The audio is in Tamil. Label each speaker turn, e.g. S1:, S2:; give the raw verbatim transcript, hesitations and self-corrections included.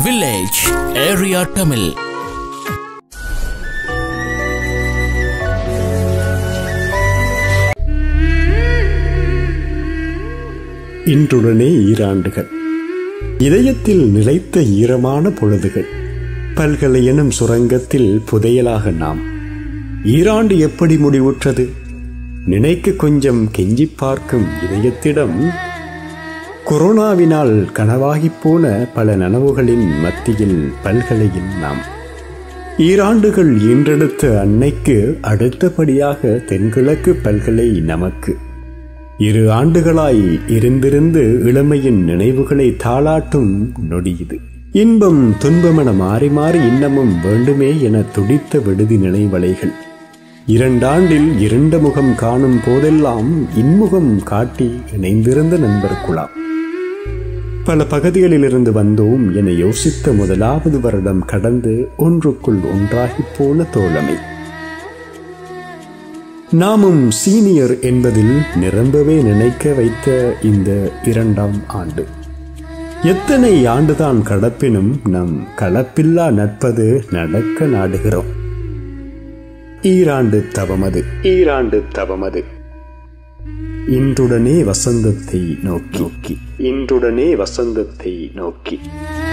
S1: Village Area Tamil.
S2: இன்றுடனே ஈராண்டுகள், இதயத்தில் நிலைத்த ஈரமான பொழுதுகள், பல்கலை எனும் சுரங்கத்தில் புதையலாக நாம். ஈராண்டு எப்படி முடிவுற்றது? நினைக்க கொஞ்சம் கெஞ்சி பார்க்கும் இதயத்திடம் கொரோனாவினால் கனவாகிப் போன பல நனவுகளின் மத்தியில் பல்கலையில் நாம். ஈராண்டுகள் ஈன்றெடுத்த அன்னைக்கு அடுத்தபடியாக தென்கிழக்கு பல்கலை நமக்கு. இரு ஆண்டுகளாய் இருந்திருந்து இளமையின் நினைவுகளை தாளாட்டும் நொடியுது. இன்பம் துன்பமென மாறி மாறி இன்னமும் வேண்டுமே என துடித்த விடுதி நினைவலைகள். இரண்டாண்டில் இருண்ட முகம் காணும் போதெல்லாம் இன்முகம் காட்டி இணைந்திருந்த நண்பர் குழாம். பல பகுதிகளிலிருந்து வந்தோம் என யோசித்த முதலாவது வருடம் கடந்து ஒன்றுக்குள் ஒன்றாகி போன தோழமை. நாமும் சீனியர் என்பதில் நிரம்பவே நினைக்க வைத்த இந்த இரண்டாம் ஆண்டு. எத்தனை ஆண்டுதான் கடப்பினும் நம் கலப்பில்லா நட்பது நடக்க நாடுகிறோம். ஈராண்டு தவமது, ஈராண்டு தவமது. இன்றுடனே வசந்தத்தை நோக்கி, இன்றுடனே வசந்தத்தை நோக்கி.